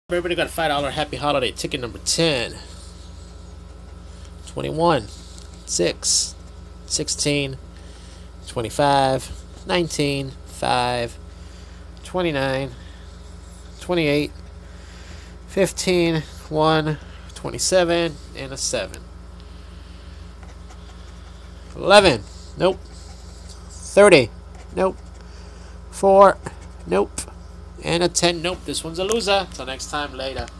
Everybody got a $5 happy holiday ticket number 10, 21, 6, 16, 25, 19, 5, 29, 28, 15, 1, 27, and a 7. 11, nope. 30, nope. 4, nope. And a 10, nope. This one's a loser. Till next time, later.